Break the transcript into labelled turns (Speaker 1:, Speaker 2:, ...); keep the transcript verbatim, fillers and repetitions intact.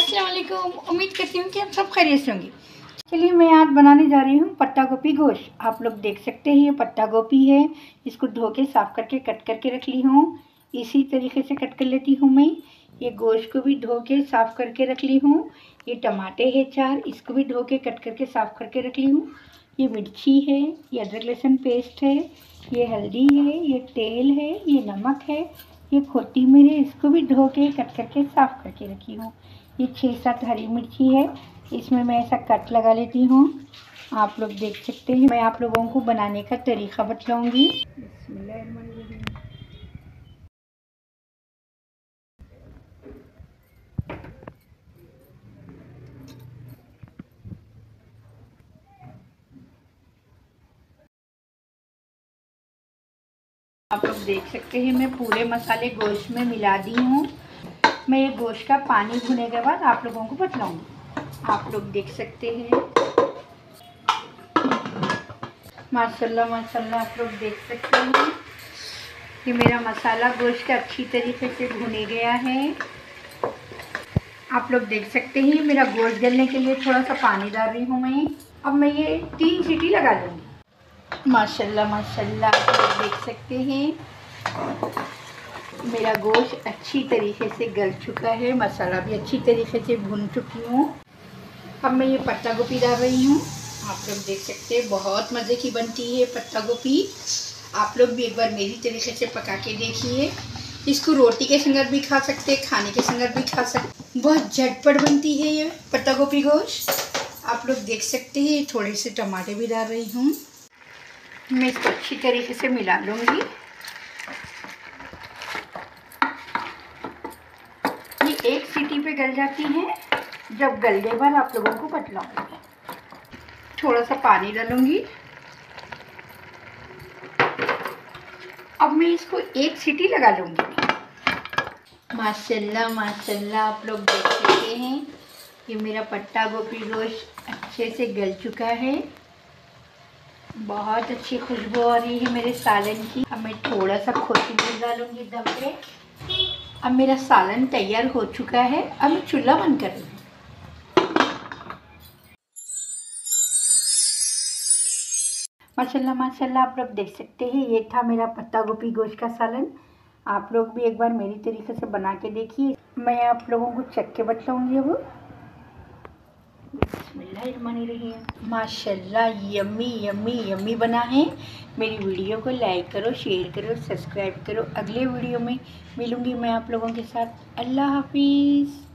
Speaker 1: अस्सलाम वालेकुम। उम्मीद करती हूँ कि आप सब खैरियत से होंगे। चलिए मैं आज बनाने जा रही हूँ पत्ता गोभी गोश्त। आप लोग देख सकते हैं ये पत्ता गोभी है, इसको धो के साफ़ करके कट करके रख ली हूँ। इसी तरीके से कट कर लेती हूँ मैं। ये गोश्त को भी धो के साफ़ करके रख ली हूँ। ये टमाटे है चार, इसको भी धो के कट करके साफ़ करके रख ली हूँ। ये मिर्ची है, ये अदरक लहसुन पेस्ट है, ये हल्दी है, ये तेल है, ये नमक है, ये खोती मिर्च है, इसको भी धो के कट करके साफ़ करके रखी हूँ। ये छः सात हरी मिर्ची है, इसमें मैं ऐसा कट लगा लेती हूँ। आप लोग देख सकते हैं। मैं आप लोगों को बनाने का तरीक़ा बतलाऊँगी। बिस्मिल्लाहिर्रहमानिर्रहीम। आप लोग देख सकते हैं मैं पूरे मसाले गोश्त में मिला दी हूँ। मैं ये गोश्त का पानी भुने के बाद आप लोगों को बतलाऊँगी। आप लोग देख सकते हैं माशाल्लाह माशाल्लाह। आप लोग देख सकते हैं कि मेरा मसाला गोश्त का अच्छी तरीके से भुने गया है। आप लोग देख सकते हैं मेरा गोश्त गलने के लिए थोड़ा सा पानी डाल रही हूँ मैं। अब मैं ये तीन सीटी लगा लूँगी। माशाल्लाह माशाल्लाह। आप लोग देख सकते हैं मेरा गोश्त अच्छी तरीके से गल चुका है, मसाला भी अच्छी तरीके से भून चुकी हूँ। अब मैं ये पत्ता गोभी डाल रही हूँ। आप लोग देख सकते हैं बहुत मज़े की बनती है पत्ता गोभी। आप लोग भी एक बार मेरी तरीके से पका के देखिए। इसको रोटी के संगत भी खा सकते हैं, खाने के संगत भी खा सकते। बहुत झटपट बनती है ये पत्ता गोभी गोश्त। आप लोग देख सकते हैं थोड़े से टमाटर भी डाल रही हूँ। मैं इसको अच्छी तरीके से मिला लूँगी। ये एक सीटी पे गल जाती हैं। जब गल गए बाद आप लोगों को बतलाऊँगी। थोड़ा सा पानी डालूँगी। अब मैं इसको एक सीटी लगा लूँगी। माशाल्लाह माशाल्लाह। आप लोग देख सकते हैं ये मेरा पत्ता गोभी गोश्त अच्छे से गल चुका है। बहुत अच्छी खुशबू आ रही है मेरे सालन की। अब मैं थोड़ा सा कोथिंबीर डालूँगी दम पे। अब मेरा सालन तैयार हो चुका है। अब मैं चूल्हा बंद कर दूँगी। माशाल्लाह माशाल्लाह। आप लोग देख सकते हैं ये था मेरा पत्ता गोभी गोश्त का सालन। आप लोग भी एक बार मेरी तरीके से बना के देखिए। मैं आप लोगों को चख के बतलाऊँगी। अब बिस्मिल्लाहिर्रहमानिर्रहीम। माशाल्लाह यम्मी यम्मी यम्मी बना है। मेरी वीडियो को लाइक करो, शेयर करो, सब्सक्राइब करो। अगले वीडियो में मिलूँगी मैं आप लोगों के साथ। अल्लाह हाफिज़।